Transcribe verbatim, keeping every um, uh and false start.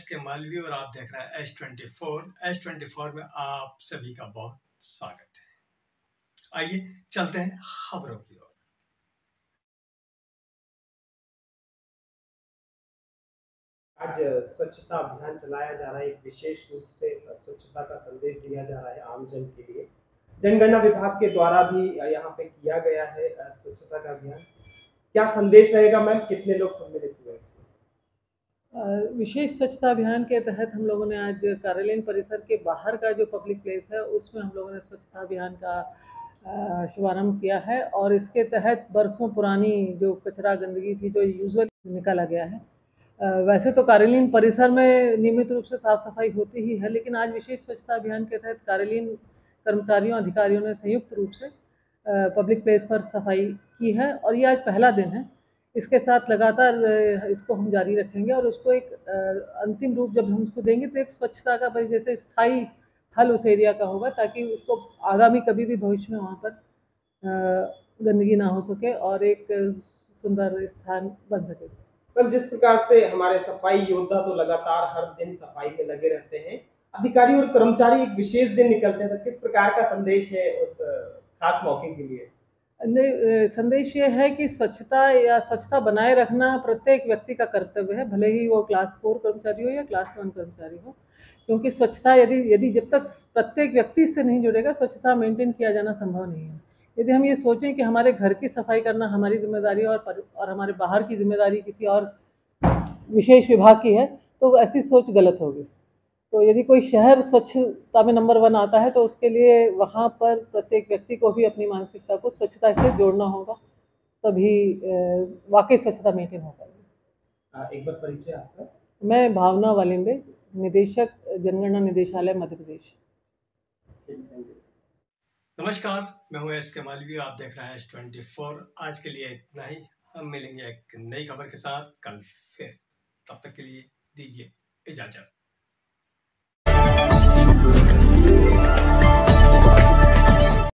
के मालवी और आप देख रहे हैं S twenty four. S twenty four में आप सभी का बहुत स्वागत है। आइए चलते हैं खबरों की ओर। आज स्वच्छता अभियान चलाया जा रहा है। एक विशेष रूप से स्वच्छता का संदेश दिया जा रहा है आमजन के लिए। जनगणना विभाग के द्वारा भी यहाँ पे किया गया है स्वच्छता का अभियान। क्या संदेश रहेगा मैम, कितने लोग सम्मिलित हुए इसमें? विशेष स्वच्छता अभियान के तहत हम लोगों ने आज कार्यालय परिसर के बाहर का जो पब्लिक प्लेस है उसमें हम लोगों ने स्वच्छता अभियान का शुभारंभ किया है। और इसके तहत बरसों पुरानी जो कचरा गंदगी थी जो यूजुअली निकाला गया है। वैसे तो कार्यालय परिसर में नियमित रूप से साफ सफाई होती ही है, लेकिन आज विशेष स्वच्छता अभियान के तहत कार्यालय कर्मचारियों अधिकारियों ने संयुक्त रूप से पब्लिक प्लेस पर सफाई की है और ये आज पहला दिन है। इसके साथ लगातार इसको हम जारी रखेंगे और उसको एक अंतिम रूप जब हम उसको देंगे तो एक स्वच्छता का भाई जैसे स्थायी हल उस एरिया का होगा, ताकि उसको आगामी कभी भी भविष्य में वहाँ पर गंदगी ना हो सके और एक सुंदर स्थान बन सके। पर जिस प्रकार से हमारे सफाई योद्धा तो लगातार हर दिन सफाई में लगे रहते हैं, अधिकारी और कर्मचारी एक विशेष दिन निकलते हैं, तो किस प्रकार का संदेश है उस खास मौके के लिए? संदेश ये है कि स्वच्छता या स्वच्छता बनाए रखना प्रत्येक व्यक्ति का कर्तव्य है, भले ही वो क्लास फोर कर्मचारी हो या क्लास वन कर्मचारी हो। क्योंकि स्वच्छता यदि यदि जब तक प्रत्येक व्यक्ति से नहीं जुड़ेगा, स्वच्छता मेंटेन किया जाना संभव नहीं है। यदि हम ये सोचें कि हमारे घर की सफाई करना हमारी जिम्मेदारी और और हमारे बाहर की जिम्मेदारी किसी और विशेष विभाग की है, तो ऐसी सोच गलत होगी। तो यदि कोई शहर स्वच्छता में नंबर वन आता है तो उसके लिए वहाँ पर प्रत्येक व्यक्ति को भी अपनी मानसिकता को स्वच्छता से जोड़ना होगा, तभी वाकई स्वच्छता मेंटेन हो पाएगी। एक बार परिचय आपका? मैं भावना वालिंबे, निदेशक जनगणना निदेशालय मध्य प्रदेश। नमस्कार, मैं हूँ एस के मालवी, आप देख रहे हैं एस ट्वेंटी फोर। आज के लिए इतना ही। हम मिलेंगे एक नई खबर के साथ कल फिर। तब तक के लिए दीजिए इजाजत।